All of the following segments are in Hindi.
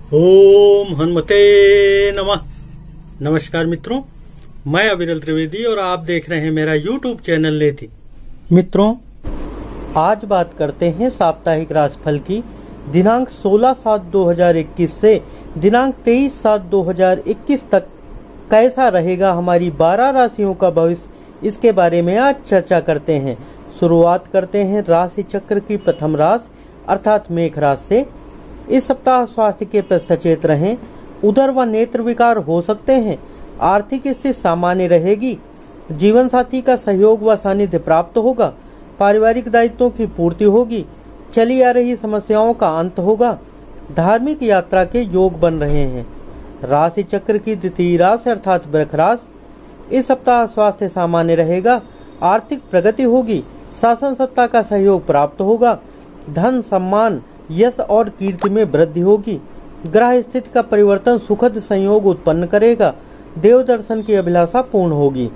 ओम हनुमते नमः। नमस्कार मित्रों, मैं अविरल त्रिवेदी और आप देख रहे हैं मेरा YouTube चैनल नेति। मित्रों, आज बात करते हैं साप्ताहिक राशिफल की। दिनांक 16/7/2021 से दिनांक 23/7/2021 तक कैसा रहेगा हमारी 12 राशियों का भविष्य, इसके बारे में आज चर्चा करते हैं। शुरुआत करते हैं राशि चक्र की प्रथम राशि अर्थात मेष राशि से। इस सप्ताह स्वास्थ्य के प्रति सचेत रहें। उदर व नेत्र विकार हो सकते हैं। आर्थिक स्थिति सामान्य रहेगी। जीवन साथी का सहयोग व सानिध्य प्राप्त होगा। पारिवारिक दायित्वों की पूर्ति होगी। चली आ रही समस्याओं का अंत होगा। धार्मिक यात्रा के योग बन रहे हैं। राशि चक्र की द्वितीय राशि अर्थात वृष राशि। इस सप्ताह स्वास्थ्य सामान्य रहेगा। आर्थिक प्रगति होगी। शासन सत्ता का सहयोग प्राप्त होगा। धन, सम्मान, यश और कीर्ति में वृद्धि होगी। ग्रह स्थिति का परिवर्तन सुखद संयोग उत्पन्न करेगा। देव दर्शन की अभिलाषा पूर्ण होगी।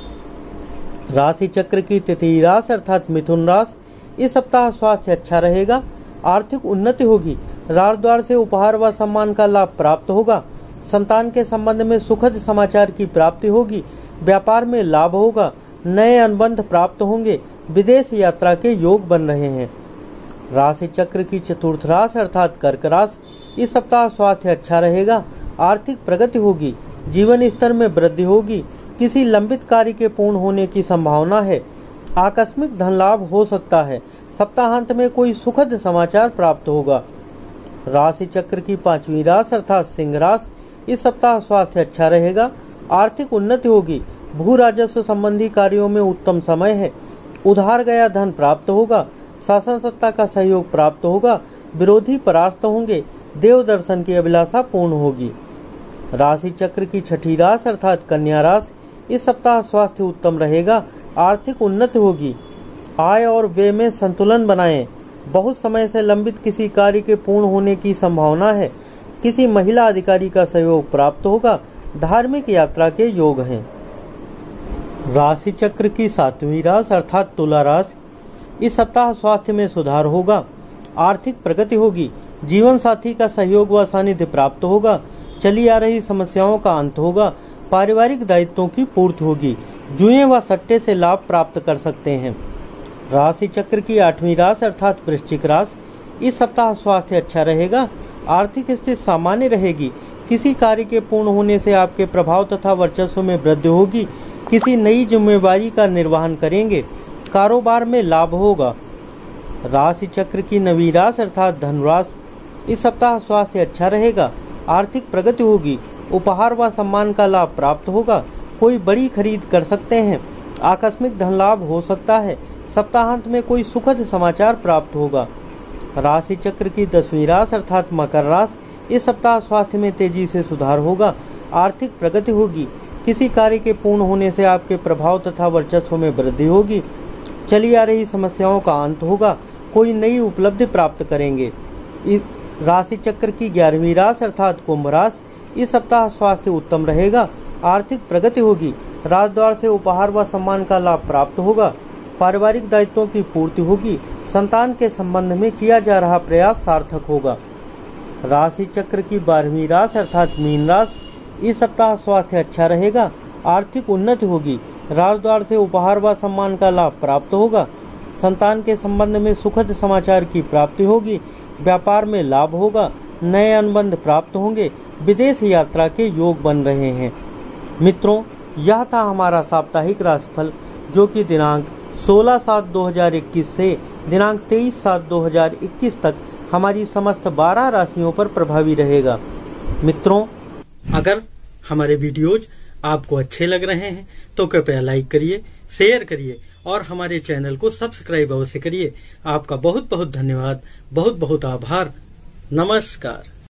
राशि चक्र की तृतीय राशि अर्थात मिथुन राशि। इस सप्ताह स्वास्थ्य अच्छा रहेगा। आर्थिक उन्नति होगी। राजद्वार से उपहार व सम्मान का लाभ प्राप्त होगा। संतान के संबंध में सुखद समाचार की प्राप्ति होगी। व्यापार में लाभ होगा। नए अनुबंध प्राप्त होंगे। विदेश यात्रा के योग बन रहे हैं। राशि चक्र की चतुर्थ राशि अर्थात कर्क राशि। इस सप्ताह स्वास्थ्य अच्छा रहेगा। आर्थिक प्रगति होगी। जीवन स्तर में वृद्धि होगी। किसी लंबित कार्य के पूर्ण होने की संभावना है। आकस्मिक धन लाभ हो सकता है। सप्ताहांत में कोई सुखद समाचार प्राप्त होगा। राशि चक्र की पांचवी राशि अर्थात सिंह राशि। इस सप्ताह स्वास्थ्य अच्छा रहेगा। आर्थिक उन्नति होगी। भू राजस्व संबंधी कार्यों में उत्तम समय है। उधार गया धन प्राप्त होगा। शासन सत्ता का सहयोग प्राप्त होगा। विरोधी परास्त होंगे। देव दर्शन की अभिलाषा पूर्ण होगी। राशि चक्र की छठी राशि अर्थात कन्या राशि। इस सप्ताह स्वास्थ्य उत्तम रहेगा। आर्थिक उन्नति होगी। आय और व्यय में संतुलन बनाएं। बहुत समय से लंबित किसी कार्य के पूर्ण होने की संभावना है। किसी महिला अधिकारी का सहयोग प्राप्त होगा। धार्मिक यात्रा के योग हैं। राशि चक्र की सातवीं राशि अर्थात तुला राशि। इस सप्ताह स्वास्थ्य में सुधार होगा। आर्थिक प्रगति होगी। जीवन साथी का सहयोग व सानिध्य प्राप्त होगा। चली आ रही समस्याओं का अंत होगा। पारिवारिक दायित्वों की पूर्ति होगी। जुए व सट्टे से लाभ प्राप्त कर सकते हैं। राशि चक्र की आठवीं राशि अर्थात वृश्चिक राशि। इस सप्ताह स्वास्थ्य अच्छा रहेगा। आर्थिक स्थिति सामान्य रहेगी। किसी कार्य के पूर्ण होने से आपके प्रभाव तथा वर्चस्व में वृद्धि होगी। किसी नई जिम्मेवारी का निर्वहन करेंगे। कारोबार में लाभ होगा। राशि चक्र की नवीं राशि अर्थात धनु राशि। इस सप्ताह स्वास्थ्य अच्छा रहेगा। आर्थिक प्रगति होगी। उपहार व सम्मान का लाभ प्राप्त होगा। कोई बड़ी खरीद कर सकते हैं। आकस्मिक धन लाभ हो सकता है। सप्ताहांत में कोई सुखद समाचार प्राप्त होगा। राशि चक्र की 10वीं राशि अर्थात मकर राशि। इस सप्ताह स्वास्थ्य में तेजी से सुधार होगा। आर्थिक प्रगति होगी। किसी कार्य के पूर्ण होने से आपके प्रभाव तथा वर्चस्व में वृद्धि होगी। चली आ रही समस्याओं का अंत होगा। कोई नई उपलब्धि प्राप्त करेंगे। राशि चक्र की 11वीं राशि अर्थात कुंभ राशि। इस सप्ताह स्वास्थ्य उत्तम रहेगा। आर्थिक प्रगति होगी। राजद्वार से उपहार व सम्मान का लाभ प्राप्त होगा। पारिवारिक दायित्वों की पूर्ति होगी। संतान के संबंध में किया जा रहा प्रयास सार्थक होगा। राशि चक्र की 12वीं राशि अर्थात मीन राशि। इस सप्ताह स्वास्थ्य अच्छा रहेगा। आर्थिक उन्नति होगी। राजद्वार से उपहार व सम्मान का लाभ प्राप्त होगा। संतान के संबंध में सुखद समाचार की प्राप्ति होगी। व्यापार में लाभ होगा। नए अनुबंध प्राप्त होंगे। विदेश यात्रा के योग बन रहे हैं। मित्रों, यह था हमारा साप्ताहिक राशिफल जो कि दिनांक 16/7/2021 से दिनांक 23/7/2021 तक हमारी समस्त 12 राशियों पर प्रभावी रहेगा। मित्रों, अगर हमारे वीडियोज आपको अच्छे लग रहे हैं तो कृपया लाइक करिए, शेयर करिए और हमारे चैनल को सब्सक्राइब अवश्य करिए। आपका बहुत बहुत धन्यवाद, बहुत बहुत आभार। नमस्कार।